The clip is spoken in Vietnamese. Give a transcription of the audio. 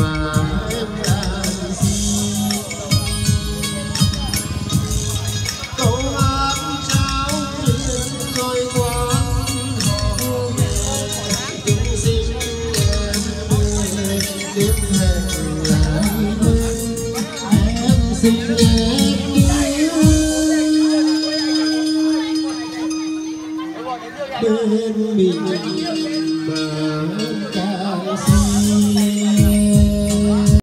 mà em đang xin. Câu hát trao duyên rồi quán hò về chúng sinh em ơi tiếp hẹn lại bên em xin em yêu bên mình mà càng xin.